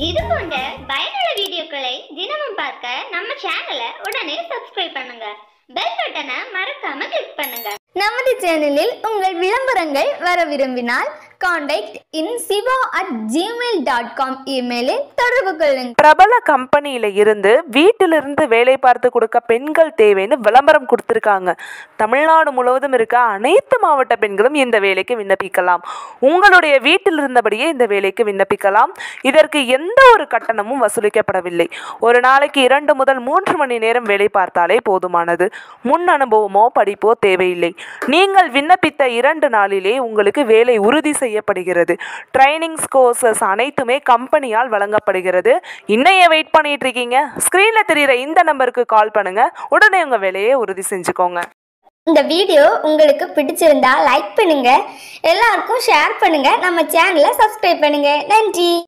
இது போன்ற பயனுள்ள வீடியோக்களை தினமும் பார்க்க நம்ம சேனலை உடனே சப்ஸ்கிரைப் பண்ணுங்க. பெல் பட்டனை மறக்காம கிளிக் பண்ணுங்க. நமது சேனலில் உங்கள் விளம்பரங்கள் வர விரும்பினால் contactinsiva@gmail.com இமெயிலில் தொடர்பு கொள்ளுங்கள். பிரபல கம்பெனியில இருந்து வீட்டிலிருந்து வேலை பார்த்து கொடுக்க பெண்கள் தேவைன்னு விளம்பரம் கொடுத்திருக்காங்க. தமிழ்நாடு முழுவதும் இருக்க அனைத்து மாவட்ட பெண்களும் இந்த வேலைக்கு விண்ணப்பிக்கலாம். உங்களுடைய வீட்டில் இருந்தபடியே இந்த வேலைக்கு விண்ணப்பிக்கலாம். இதற்கு எந்த ஒரு கட்டணமும் வசூலிக்கப்படவில்லை. ஒரு நாளைக்கு 2 முதல் 3 மணி நேரம் வேலை பார்த்தாலே போதுமானது. முன் அனுபவமோ படிப்போ தேவையில்லை. நீங்கள் விண்ணப்பித்த 2 நாளிலே உங்களுக்கு வேலை உறுதி செய்யப்படுகிறது. ட்ரைனிங்ஸ் கோர்சஸ் அனைத்துமே கம்பெனியால் வழங்கப்படுகிறது. இன்னையே வெயிட் பண்ணிட்டு இருக்கீங்க? ஸ்கிரீன்ல தெரியுற இந்த நம்பருக்கு கால் பண்ணுங்க. உடனே உங்க வேலையை உறுதி செஞ்சுக்கோங்க. இந்த வீடியோ உங்களுக்கு பிடிச்சிருந்தா லைக் பண்ணுங்க, எல்லாருக்கும் ஷேர் பண்ணுங்க, நம்ம சேனலை சப்ஸ்கிரைப் பண்ணுங்க. நன்றி.